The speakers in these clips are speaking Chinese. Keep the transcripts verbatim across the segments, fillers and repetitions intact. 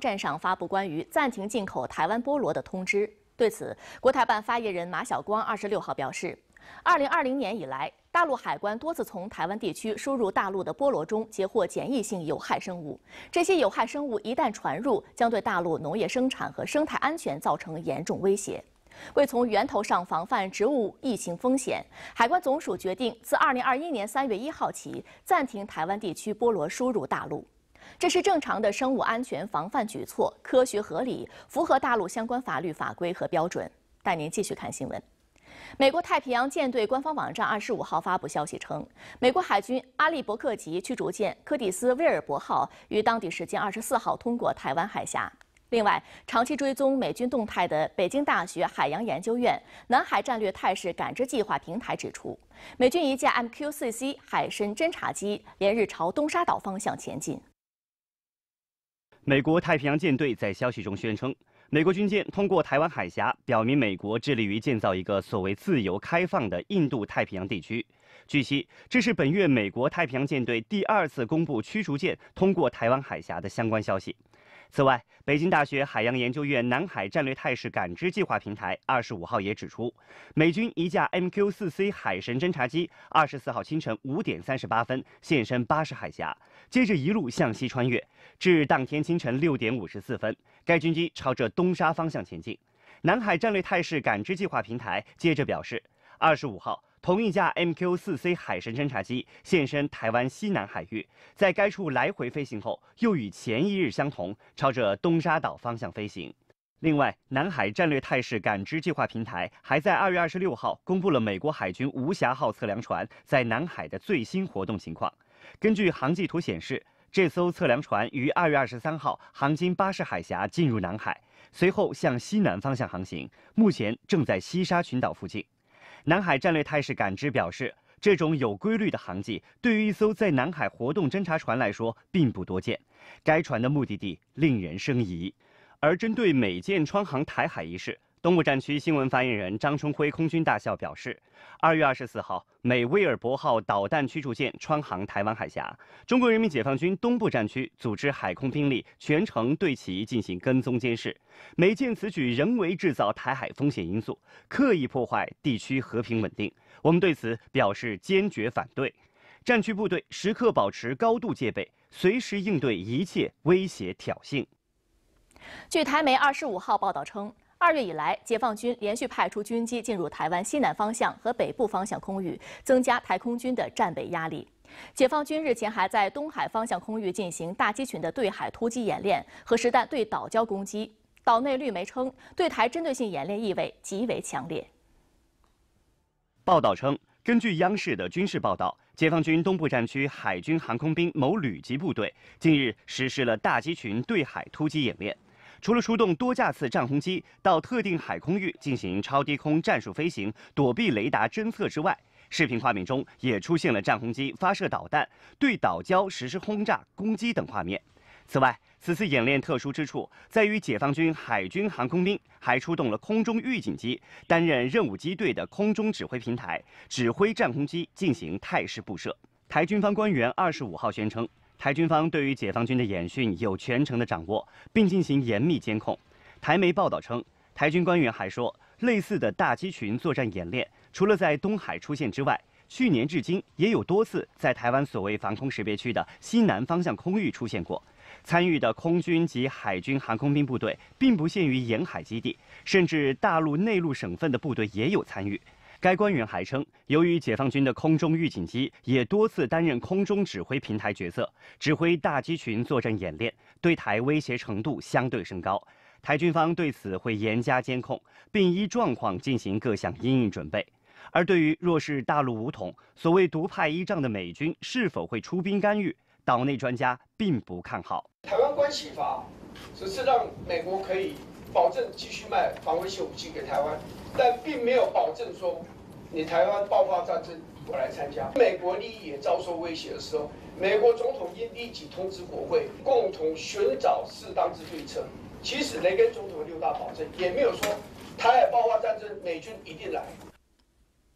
站上发布关于暂停进口台湾菠萝的通知。对此，国台办发言人马晓光二十六号表示，二零二零年以来，大陆海关多次从台湾地区输入大陆的菠萝中截获检疫性有害生物，这些有害生物一旦传入，将对大陆农业生产和生态安全造成严重威胁。为从源头上防范植物疫情风险，海关总署决定自二零二一年三月一号起暂停台湾地区菠萝输入大陆。这是正常的生物安全防范举措，科学合理，符合大陆相关法律法规和标准。带您继续看新闻。美国太平洋舰队官方网站二十五号发布消息称，美国海军阿利伯克级驱逐舰柯蒂斯·威尔伯号于当地时间二十四号通过台湾海峡。另外，长期追踪美军动态的北京大学海洋研究院南海战略态势感知计划平台指出，美军一架 M Q 四 C 海参侦察机连日朝东沙岛方向前进。 美国太平洋舰队在消息中宣称，美国军舰通过台湾海峡，表明美国致力于建造一个所谓自由开放的印度太平洋地区。据悉，这是本月美国太平洋舰队第二次公布驱逐舰通过台湾海峡的相关消息。此外，北京大学海洋研究院南海战略态势感知计划平台二十五号也指出，美军一架 M Q 四 C 海神侦察机二十四号清晨五点三十八分现身巴士海峡，接着一路向西穿越，至当天清晨六点五十四分，该军机朝着东沙方向前进。南海战略态势感知计划平台接着表示，二十五号。同一架 M Q 四 C 海神侦察机现身台湾西南海域，在该处来回飞行后，又与前一日相同，朝着东沙岛方向飞行。另外，南海战略态势感知计划平台还在二月二十六号公布了美国海军无暇号测量船在南海的最新活动情况。根据航迹图显示，这艘测量船于二月二十三号航经巴士海峡进入南海，随后向西南方向航行，目前正在西沙群岛附近。南海战略态势感知表示，这种有规律的航迹对于一艘在南海活动侦察船来说并不多见，该船的目的地令人生疑。而针对美舰穿航台海一事，东部战区新闻发言人张春辉空军大校表示，二月二十四号，美威尔伯号导弹驱逐舰穿航台湾海峡，中国人民解放军东部战区组织海空兵力全程对其进行跟踪监视。美舰此举人为制造台海风险因素，刻意破坏地区和平稳定，我们对此表示坚决反对。战区部队时刻保持高度戒备，随时应对一切威胁挑衅。 据台媒二十五号报道称，二月以来，解放军连续派出军机进入台湾西南方向和北部方向空域，增加台空军的战备压力。解放军日前还在东海方向空域进行大机群的对海突击演练和实弹对岛礁攻击。岛内绿媒称，对台针对性演练意味极为强烈。 报道称，根据央视的军事报道，解放军东部战区海军航空兵某旅级部队近日实施了大机群对海突击演练。除了出动多架次战轰机到特定海空域进行超低空战术飞行、躲避雷达侦测之外，视频画面中也出现了战轰机发射导弹、对岛礁实施轰炸、攻击等画面。此外，此次演练特殊之处在于，解放军海军航空兵还出动了空中预警机，担任任务机队的空中指挥平台，指挥战轰机进行态势布设。台军方官员二十五号宣称，台军方对于解放军的演训有全程的掌握，并进行严密监控。台媒报道称，台军官员还说，类似的大机群作战演练，除了在东海出现之外，去年至今也有多次在台湾所谓防空识别区的西南方向空域出现过。参与的空军及海军航空兵部队并不限于沿海基地，甚至大陆内陆省份的部队也有参与。该官员还称，由于解放军的空中预警机也多次担任空中指挥平台角色，指挥大机群作战演练，对台威胁程度相对升高。台军方对此会严加监控，并依状况进行各项因应准备。而对于若是大陆武统、所谓独派依仗的美军是否会出兵干预，岛内专家并不看好。 台湾关系法只是让美国可以保证继续卖防卫性武器给台湾，但并没有保证说你台湾爆发战争我来参加。美国利益也遭受威胁的时候，美国总统应立即通知国会，共同寻找适当之对策。其实雷根总统的六大保证也没有说台海爆发战争美军一定来。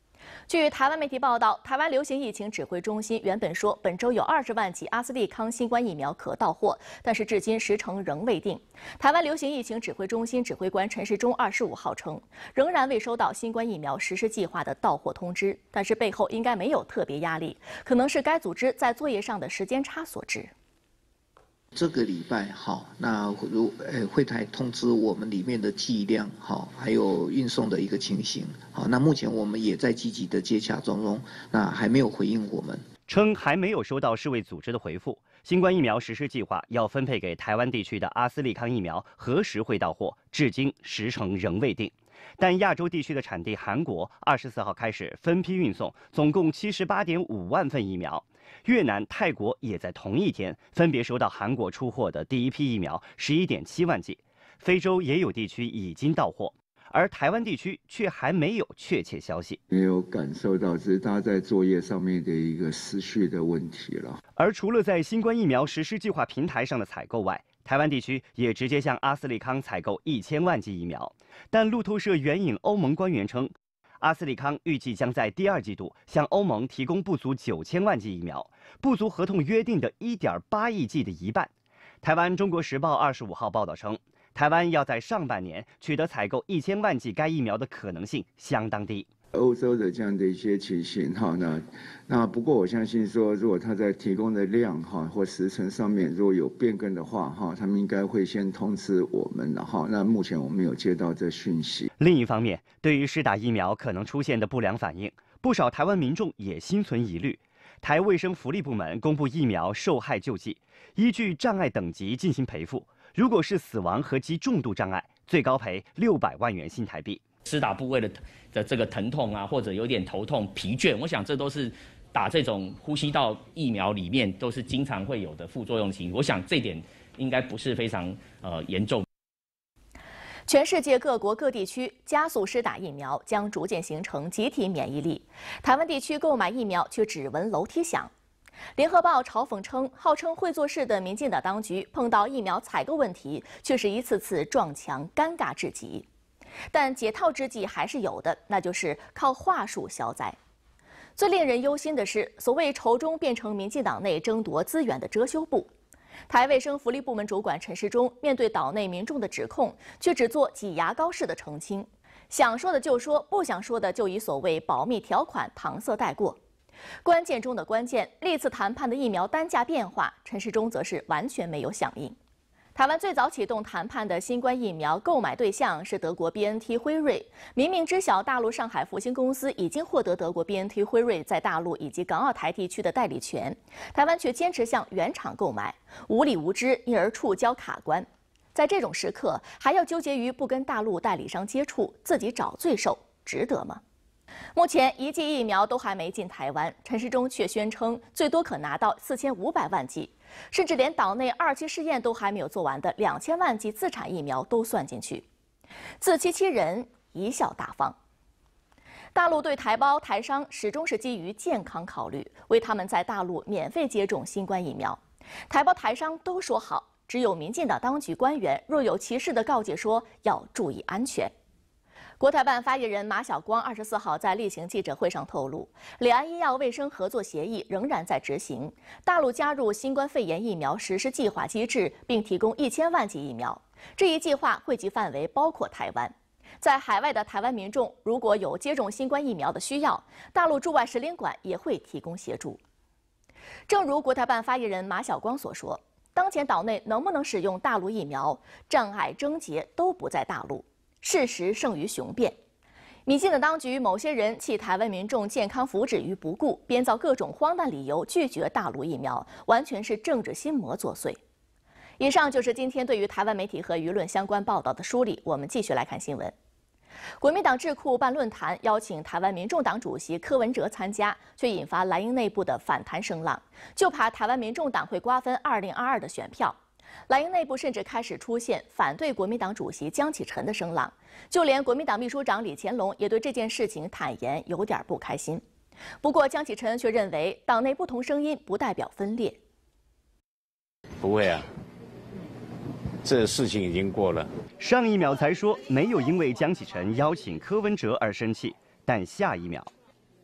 据台湾媒体报道，台湾流行疫情指挥中心原本说本周有二十万剂阿斯利康新冠疫苗可到货，但是至今时程仍未定。台湾流行疫情指挥中心指挥官陈时中二十五号称，仍然未收到新冠疫苗实施计划的到货通知，但是背后应该没有特别压力，可能是该组织在作业上的时间差所致。 这个礼拜好，那如呃会台通知我们里面的剂量好，还有运送的一个情形好，那目前我们也在积极的接洽中中，那还没有回应我们， 称还没有收到世卫组织的回复。新冠疫苗实施计划要分配给台湾地区的阿斯利康疫苗何时会到货，至今时程仍未定。 但亚洲地区的产地韩国二十四号开始分批运送，总共七十八点五万份疫苗。越南、泰国也在同一天分别收到韩国出货的第一批疫苗十一点七万剂。非洲也有地区已经到货，而台湾地区却还没有确切消息。 没有感受到，只是大家在作业上面的一个思绪的问题了。 而除了在新冠疫苗实施计划平台上的采购外， 台湾地区也直接向阿斯利康采购一千万剂疫苗，但路透社援引欧盟官员称，阿斯利康预计将在第二季度向欧盟提供不足九千万剂疫苗，不足合同约定的一点八亿剂的一半。台湾《中国时报》二十五号报道称，台湾要在上半年取得采购一千万剂该疫苗的可能性相当低。 欧洲的这样的一些情形哈，那那不过我相信说，如果他在提供的量哈或时程上面如果有变更的话哈，他们应该会先通知我们的哈。那目前我们没有接到这讯息。 另一方面，对于施打疫苗可能出现的不良反应，不少台湾民众也心存疑虑。台卫生福利部门公布疫苗受害救济，依据障碍等级进行赔付，如果是死亡和极重度障碍，最高赔六百万元新台币。 施打部位的的这个疼痛啊，或者有点头痛、疲倦，我想这都是打这种呼吸道疫苗里面都是经常会有的副作用情。我想这点应该不是非常呃严重。 全世界各国各地区加速施打疫苗，将逐渐形成集体免疫力。台湾地区购买疫苗却只闻楼梯响。联合报嘲讽称，号称会做事的民进党当局碰到疫苗采购问题，却是一次次撞墙，尴尬至极。 但解套之计还是有的，那就是靠话术消灾。最令人忧心的是，所谓仇中变成民进党内争夺资源的遮羞布。台卫生福利部门主管陈时中面对岛内民众的指控，却只做挤牙膏式的澄清，想说的就说，不想说的就以所谓保密条款搪塞带过。关键中的关键，历次谈判的疫苗单价变化，陈时中则是完全没有响应。 台湾最早启动谈判的新冠疫苗购买对象是德国 B N T 辉瑞，明明知晓大陆上海复星公司已经获得德国 B N T 辉瑞在大陆以及港澳台地区的代理权，台湾却坚持向原厂购买，无理无知，因而触礁卡关。在这种时刻，还要纠结于不跟大陆代理商接触，自己找罪受，值得吗？ 目前一剂疫苗都还没进台湾，陈时中却宣称最多可拿到四千五百万剂，甚至连岛内二期试验都还没有做完的两千万剂自产疫苗都算进去，自欺欺人，贻笑大方。大陆对台胞台商始终是基于健康考虑，为他们在大陆免费接种新冠疫苗。台胞台商都说好，只有民进党当局官员若有其事地告诫说要注意安全。 国台办发言人马晓光二十四号在例行记者会上透露，两岸医药卫生合作协议仍然在执行，大陆加入新冠肺炎疫苗实施计划机制，并提供一千万剂疫苗。这一计划惠及范围包括台湾，在海外的台湾民众如果有接种新冠疫苗的需要，大陆驻外使领馆也会提供协助。正如国台办发言人马晓光所说，当前岛内能不能使用大陆疫苗，障碍症结都不在大陆。 事实胜于雄辩，民进党当局某些人弃台湾民众健康福祉于不顾，编造各种荒诞理由拒绝大陆疫苗，完全是政治心魔作祟。以上就是今天对于台湾媒体和舆论相关报道的梳理。我们继续来看新闻。国民党智库办论坛邀请台湾民众党主席柯文哲参加，却引发蓝营内部的反弹声浪，就怕台湾民众党会瓜分二零二二的选票。 蓝营内部甚至开始出现反对国民党主席江启臣的声浪，就连国民党秘书长李乾龙也对这件事情坦言有点不开心。不过江启臣却认为，党内不同声音不代表分裂。 不会啊，这事情已经过了。 上一秒才说没有因为江启臣邀请柯文哲而生气，但下一秒，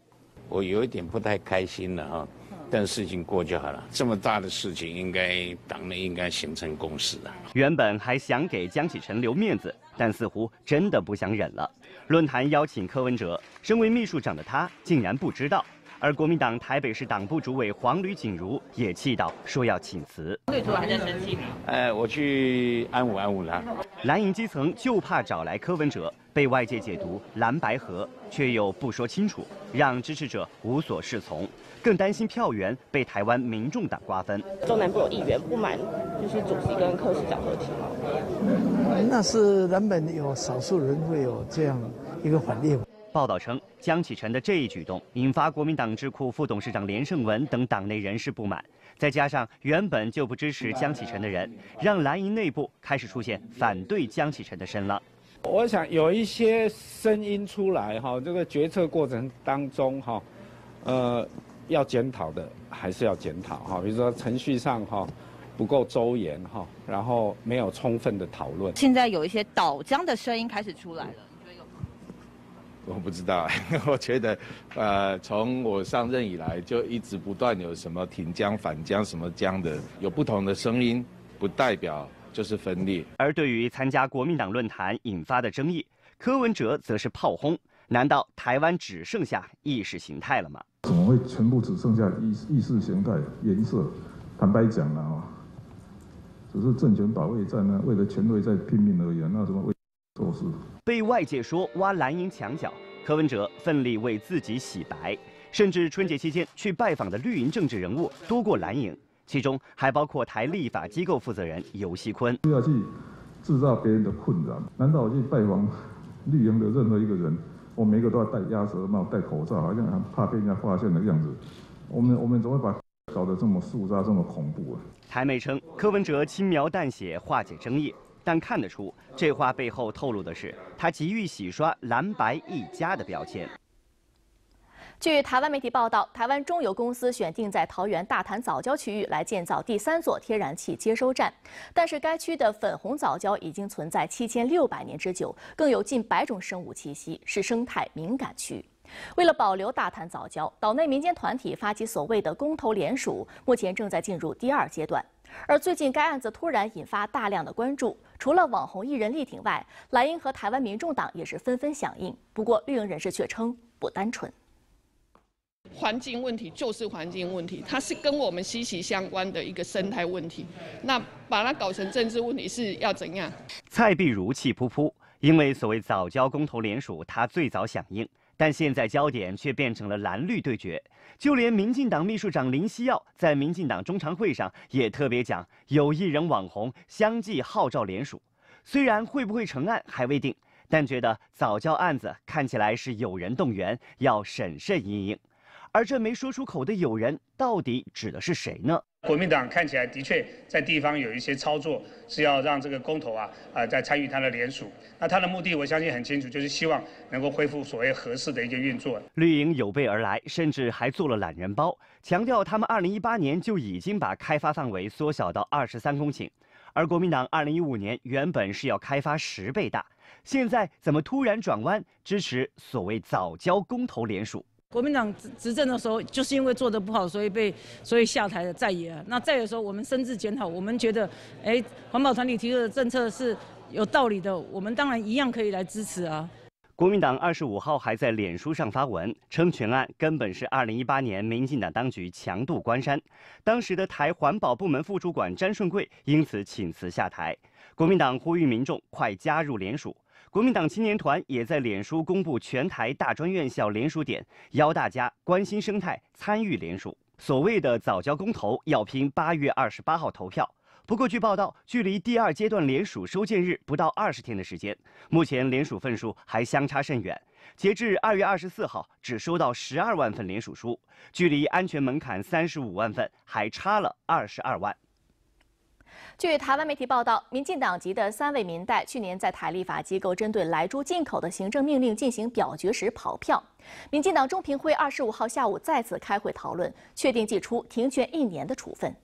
我有一点不太开心了哈。但事情过就好了，这么大的事情，应该党内应该形成共识了。 原本还想给江启臣留面子，但似乎真的不想忍了。论坛邀请柯文哲，身为秘书长的他竟然不知道。而国民党台北市党部主委黄吕锦如也气到说要请辞。 对主还在生气吗？ 哎，我去安抚安抚他。 蓝营基层就怕找来柯文哲，被外界解读蓝白合，却又不说清楚，让支持者无所适从，更担心票源被台湾民众党瓜分。 中南部有议员不满，就是主席跟柯市长合体。 那是难免有少数人会有这样一个反应。 报道称，江启臣的这一举动引发国民党智库副董事长连胜文等党内人士不满，再加上原本就不支持江启臣的人，让蓝营内部开始出现反对江启臣的声浪。 我想有一些声音出来哈，这个决策过程当中哈，呃，要检讨的还是要检讨哈，比如说程序上哈不够周延哈，然后没有充分的讨论。 现在有一些倒江的声音开始出来了。 我不知道，我觉得，呃，从我上任以来，就一直不断有什么挺江反江什么江的，有不同的声音，不代表就是分裂。 而对于参加国民党论坛引发的争议，柯文哲则是炮轰：难道台湾只剩下意识形态了吗？ 怎么会全部只剩下意意识形态颜色？坦白讲了啊，只是政权保卫战呢，为了权位在拼命而已，那什么为做事？ 被外界说挖蓝营墙角，柯文哲奋力为自己洗白，甚至春节期间去拜访的绿营政治人物多过蓝营，其中还包括台立法机构负责人游锡堃。 不要去制造别人的困扰，难道我去拜访绿营的任何一个人，我每个都要戴鸭舌帽、戴口罩，好像怕被人家发现的样子？我们我们怎么把搞得这么肃杀、这么恐怖啊？ 台媒称柯文哲轻描淡写化解争议。但看得出，这话背后透露的是他急于洗刷蓝白一家的标签。 据台湾媒体报道，台湾中油公司选定在桃园大潭藻礁区域来建造第三座天然气接收站，但是该区的粉红藻礁已经存在七千六百年之久，更有近百种生物栖息，是生态敏感区。为了保留大潭藻礁，岛内民间团体发起所谓的公投联署，目前正在进入第二阶段。而最近该案子突然引发大量的关注，除了网红艺人力挺外，蓝营和台湾民众党也是纷纷响应。不过绿营人士却称不单纯。 环境问题就是环境问题，它是跟我们息息相关的一个生态问题。那把它搞成政治问题是要怎样？ 蔡壁如气扑扑，因为所谓藻礁公投联署，他最早响应。但现在焦点却变成了蓝绿对决，就连民进党秘书长林锡耀在民进党中常会上也特别讲，有艺人网红相继号召联署。虽然会不会成案还未定，但觉得藻礁案子看起来是有人动员，要审慎因应。而这没说出口的有人，到底指的是谁呢？ 国民党看起来的确在地方有一些操作，是要让这个公投啊啊、呃、在参与他的联署。那他的目的我相信很清楚，就是希望能够恢复所谓合适的一个运作。 绿营有备而来，甚至还做了懒人包，强调他们二零一八年就已经把开发范围缩小到二十三公顷，而国民党二零一五年原本是要开发十倍大，现在怎么突然转弯，支持所谓藻礁公投联署？ 国民党执执政的时候，就是因为做得不好，所以被所以下台了在野。那在野的时候，我们深自检讨，我们觉得，哎，环保团体提出的政策是有道理的，我们当然一样可以来支持啊。 国民党二十五号还在脸书上发文称，全案根本是二零一八年民进党当局强渡关山，当时的台环保部门副主管詹顺贵因此请辞下台。国民党呼吁民众快加入联署。国民党青年团也在脸书公布全台大专院校联署点，邀大家关心生态，参与联署。所谓的藻礁公投要拼八月二十八号投票。不过，据报道，距离第二阶段联署收件日不到二十天的时间，目前联署份数还相差甚远。截至二月二十四号，只收到十二万份联署书，距离安全门槛三十五万份还差了二十二万。 据台湾媒体报道，民进党籍的三位民代去年在台立法机构针对莱猪进口的行政命令进行表决时跑票。民进党中评会二十五号下午再次开会讨论，确定祭出停权一年的处分。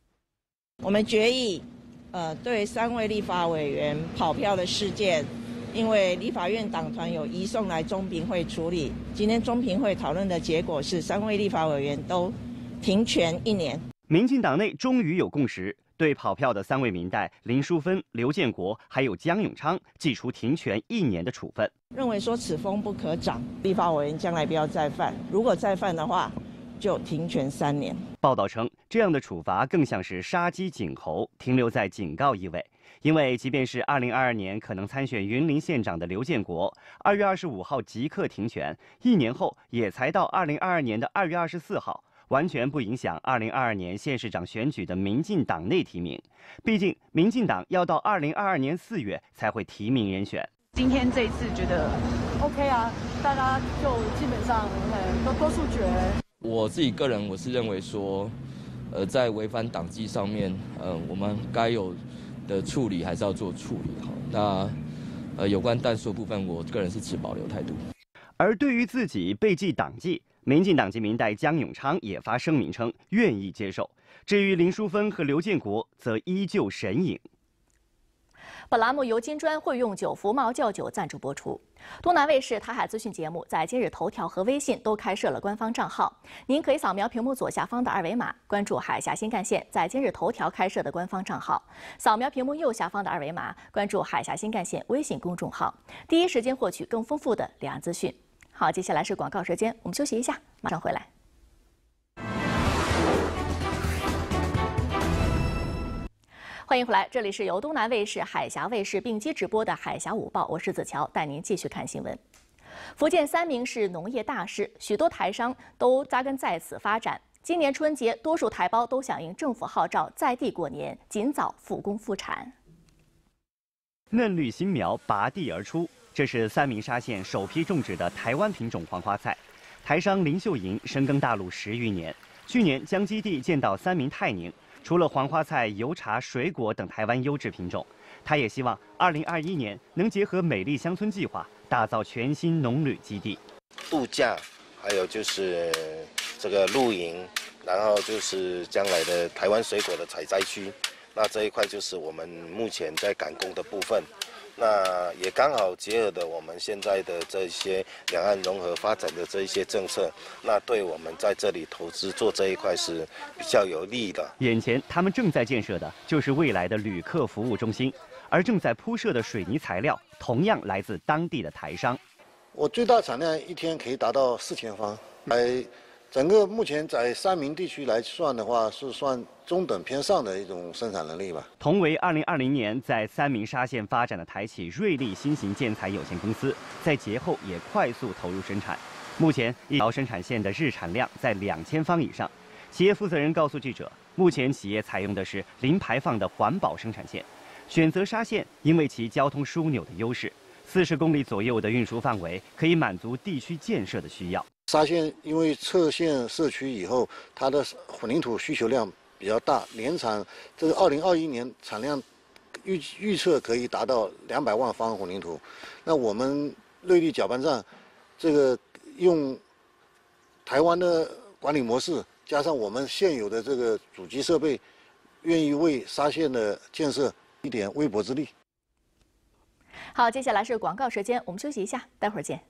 我们决议，呃，对三位立法委员跑票的事件， 因为立法院党团有移送来中评会处理，今天中评会讨论的结果是三位立法委员都停权一年。 民进党内终于有共识，对跑票的三位民代林淑芬、刘建国还有江永昌祭出停权一年的处分， 认为说此风不可长，立法委员将来不要再犯，如果再犯的话，就停权三年。 报道称，这样的处罚更像是杀鸡儆猴，停留在警告意味。因为即便是二零二二年可能参选云林县长的刘建国，二月二十五号即刻停权，一年后也才到二零二二年的二月二十四号。完全不影响二零二二年县市长选举的民进党内提名，毕竟民进党要到二零二二年四月才会提名人选。 今天这一次觉得 OK 啊，大家就基本上呃都多数决。 我自己个人我是认为说，呃，在违反党纪上面，呃，我们该有的处理还是要做处理好。那呃有关但书部分，我个人是持保留态度。 而对于自己被记党纪，民进党籍民代江永昌也发声明称愿意接受。至于林淑芬和刘建国，则依旧神隐。 本栏目由金砖会用酒福茂窖酒赞助播出。东南卫视台海资讯节目在今日头条和微信都开设了官方账号，您可以扫描屏幕左下方的二维码，关注海峡新干线在今日头条开设的官方账号；扫描屏幕右下方的二维码，关注海峡新干线微信公众号，第一时间获取更丰富的两岸资讯。好，接下来是广告时间，我们休息一下，马上回来。欢迎回来，这里是由东南卫视、海峡卫视并机直播的《海峡午报》，我是子乔，带您继续看新闻。福建三明是农业大市，许多台商都扎根在此发展。今年春节，多数台胞都响应政府号召，在地过年，尽早复工复产。 嫩绿新苗拔地而出。这是三明沙县首批种植的台湾品种黄花菜，台商林秀莹深耕大陆十余年，去年将基地建到三明泰宁。除了黄花菜、油茶、水果等台湾优质品种，他也希望二零二一年能结合美丽乡村计划，打造全新农旅基地。 度假，还有就是这个露营，然后就是将来的台湾水果的采摘区。那这一块就是我们目前在赶工的部分。那也刚好结合的我们现在的这些两岸融合发展的这一些政策，那对我们在这里投资做这一块是比较有利的。 眼前他们正在建设的就是未来的旅客服务中心，而正在铺设的水泥材料同样来自当地的台商。 我最大产量一天可以达到四千方，在整个目前在三明地区来算的话，是算中等偏上的一种生产能力吧。 同为二零二零年在三明沙县发展的台企瑞丽新型建材有限公司，在节后也快速投入生产。目前一条生产线的日产量在两千方以上。企业负责人告诉记者，目前企业采用的是零排放的环保生产线，选择沙县因为其交通枢纽的优势，四十公里左右的运输范围可以满足地区建设的需要。 沙县因为撤县社区以后，它的混凝土需求量比较大，年产这个二零二一年产量预预测可以达到两百万方混凝土。那我们瑞丽搅拌站这个用台湾的管理模式，加上我们现有的这个主机设备，愿意为沙县的建设一点微薄之力。 好，接下来是广告时间，我们休息一下，待会儿见。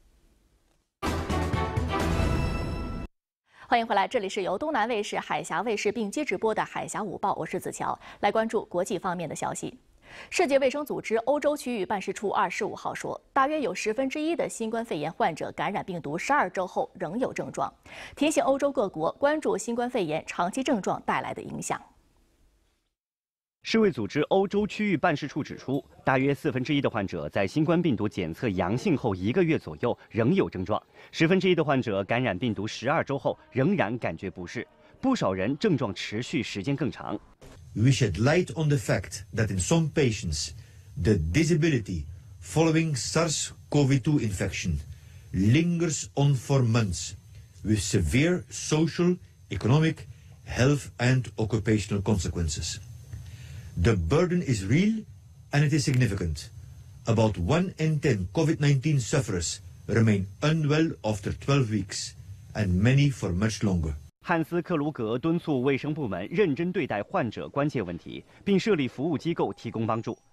欢迎回来，这里是由东南卫视、海峡卫视并机直播的《海峡午报》，我是子乔，来关注国际方面的消息。世界卫生组织欧洲区域办事处二十五号说，大约有十分之一的新冠肺炎患者感染病毒十二周后仍有症状，提醒欧洲各国关注新冠肺炎长期症状带来的影响。 世卫组织欧洲区域办事处指出，大约四分之一的患者在新冠病毒检测阳性后一个月左右仍有症状，十分之一的患者感染病毒十二周后仍然感觉不适，不少人症状持续时间更长。 We shed light on the fact that in some patients, the disability following SARS-C o V two infection lingers on for months, with severe social, economic, health and occupational consequences. The burden is real and it is significant. About one in ten COVID nineteen sufferers remain unwell after twelve weeks, and many for much longer. 汉斯·克鲁格敦促卫生部门认真对待患者关切问题，并设立服务机构提供帮助。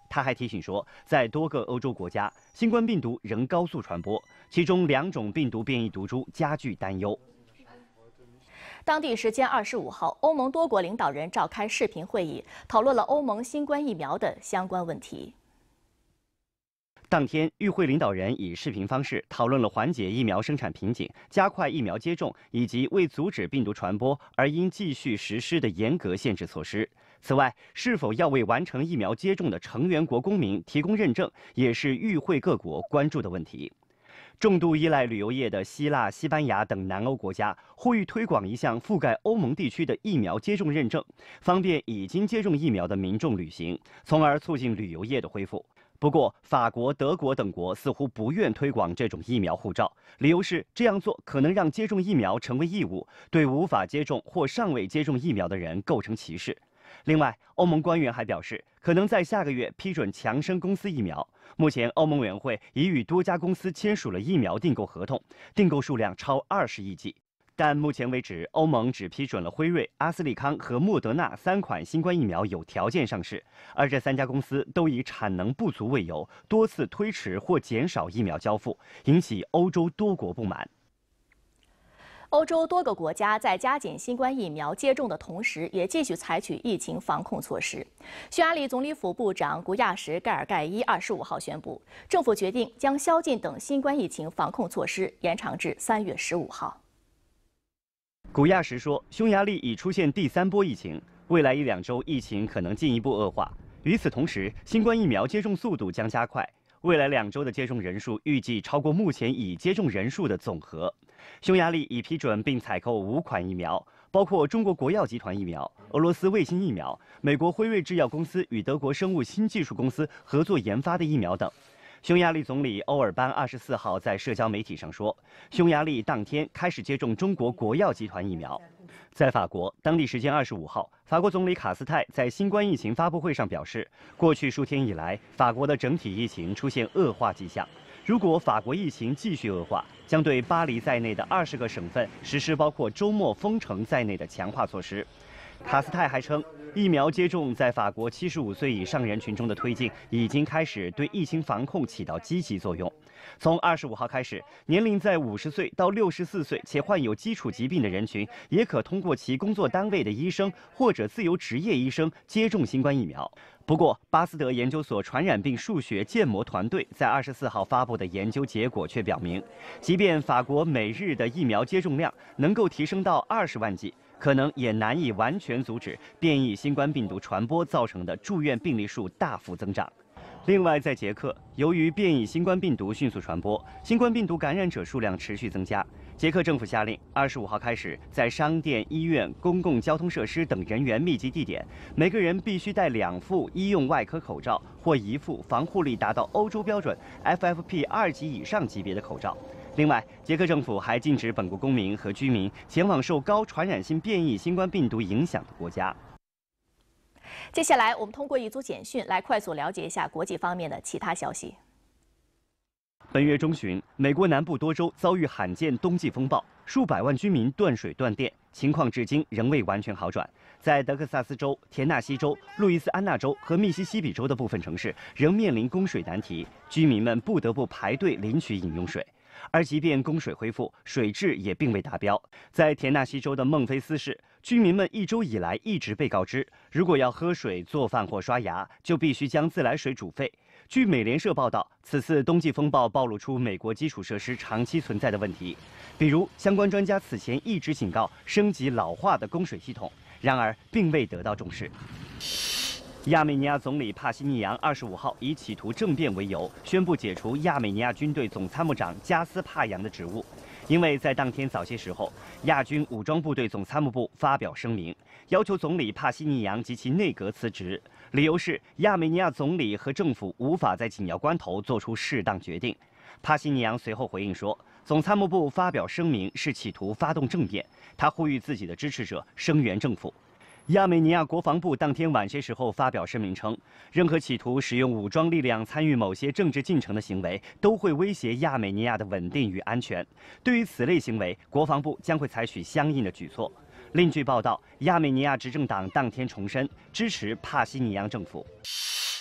他还提醒说，在多个欧洲国家，新冠病毒仍高速传播，其中两种病毒变异毒株加剧担忧。 当地时间二十五号，欧盟多国领导人召开视频会议，讨论了欧盟新冠疫苗的相关问题。 当天，与会领导人以视频方式讨论了缓解疫苗生产瓶颈、加快疫苗接种以及为阻止病毒传播而应继续实施的严格限制措施。此外，是否要为完成疫苗接种的成员国公民提供认证，也是与会各国关注的问题。重度依赖旅游业的希腊、西班牙等南欧国家呼吁推广一项覆盖欧盟地区的疫苗接种认证，方便已经接种疫苗的民众旅行，从而促进旅游业的恢复。不过，法国、德国等国似乎不愿推广这种疫苗护照，理由是这样做可能让接种疫苗成为义务，对无法接种或尚未接种疫苗的人构成歧视。另外，欧盟官员还表示，可能在下个月批准强生公司疫苗。目前，欧盟委员会已与多家公司签署了疫苗订购合同，订购数量超二十亿剂。但目前为止，欧盟只批准了辉瑞、阿斯利康和莫德纳三款新冠疫苗有条件上市，而这三家公司都以产能不足为由，多次推迟或减少疫苗交付，引起欧洲多国不满。 欧洲多个国家在加紧新冠疫苗接种的同时，也继续采取疫情防控措施。匈牙利总理府部长古亚什盖尔盖伊二十五号宣布，政府决定将宵禁等新冠疫情防控措施延长至三月十五号。 古亚什说，匈牙利已出现第三波疫情，未来一两周疫情可能进一步恶化。与此同时，新冠疫苗接种速度将加快，未来两周的接种人数预计超过目前已接种人数的总和。匈牙利已批准并采购五款疫苗，包括中国国药集团疫苗、俄罗斯卫星疫苗、美国辉瑞制药公司与德国生物新技术公司合作研发的疫苗等。匈牙利总理欧尔班二十四号在社交媒体上说，匈牙利当天开始接种中国国药集团疫苗。在法国，当地时间二十五号，法国总理卡斯泰在新冠疫情发布会上表示，过去数天以来，法国的整体疫情出现恶化迹象。如果法国疫情继续恶化，将对巴黎在内的二十个省份实施包括周末封城在内的强化措施。卡斯泰还称，疫苗接种在法国七十五岁以上人群中的推进已经开始对疫情防控起到积极作用。从二十五号开始，年龄在五十岁到六十四岁且患有基础疾病的人群，也可通过其工作单位的医生或者自由职业医生接种新冠疫苗。不过，巴斯德研究所传染病数学建模团队在二十四号发布的研究结果却表明，即便法国每日的疫苗接种量能够提升到二十万剂，可能也难以完全阻止变异新冠病毒传播造成的住院病例数大幅增长。另外，在捷克，由于变异新冠病毒迅速传播，新冠病毒感染者数量持续增加。捷克政府下令，二十五号开始，在商店、医院、公共交通设施等人员密集地点，每个人必须戴两副医用外科口罩或一副防护力达到欧洲标准 F F P 二级以上级别的口罩。另外，捷克政府还禁止本国公民和居民前往受高传染性变异新冠病毒影响的国家。 接下来，我们通过一组简讯来快速了解一下国际方面的其他消息。 本月中旬，美国南部多州遭遇罕见冬季风暴，数百万居民断水断电，情况至今仍未完全好转。在德克萨斯州、田纳西州、路易斯安那州和密西西比州的部分城市仍面临供水难题，居民们不得不排队领取饮用水。而即便供水恢复，水质也并未达标。在田纳西州的孟菲斯市，居民们一周以来一直被告知，如果要喝水、做饭或刷牙，就必须将自来水煮沸。据美联社报道，此次冬季风暴暴露出美国基础设施长期存在的问题，比如相关专家此前一直警告升级老化的供水系统，然而并未得到重视。亚美尼亚总理帕西尼扬二十五号以企图政变为由，宣布解除亚美尼亚军队总参谋长加斯帕扬的职务，因为在当天早些时候，亚军武装部队总参谋部发表声明，要求总理帕西尼扬及其内阁辞职，理由是亚美尼亚总理和政府无法在紧要关头做出适当决定。帕西尼扬随后回应说，总参谋部发表声明是企图发动政变，他呼吁自己的支持者声援政府。亚美尼亚国防部当天晚些时候发表声明称，任何企图使用武装力量参与某些政治进程的行为，都会威胁亚美尼亚的稳定与安全。对于此类行为，国防部将会采取相应的举措。另据报道，亚美尼亚执政党当天重申支持帕西尼扬政府。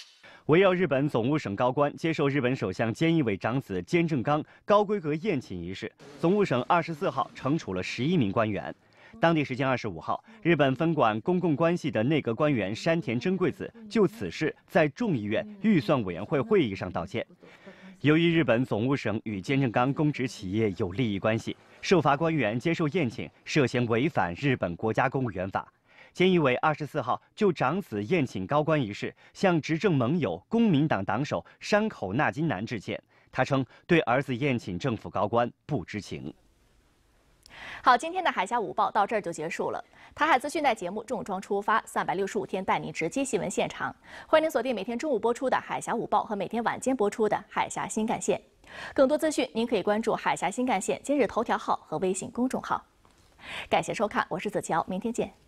围绕日本总务省高官接受日本首相菅义伟长子菅正刚高规格宴请仪式，总务省二十四号惩处了十一名官员。当地时间二十五号，日本分管公共关系的内阁官员山田真贵子就此事在众议院预算委员会会议上道歉。由于日本总务省与菅正刚公职企业有利益关系，受罚官员接受宴请涉嫌违反日本国家公务员法。菅义伟二十四号就长子宴请高官一事，向执政盟友公民党党首山口那津男致歉。他称对儿子宴请政府高官不知情。 好，今天的海峡午报到这儿就结束了。台海资讯带节目重装出发，三百六十五天带您直击新闻现场。欢迎您锁定每天中午播出的海峡午报和每天晚间播出的海峡新干线。更多资讯您可以关注海峡新干线今日头条号和微信公众号。感谢收看，我是子乔，明天见。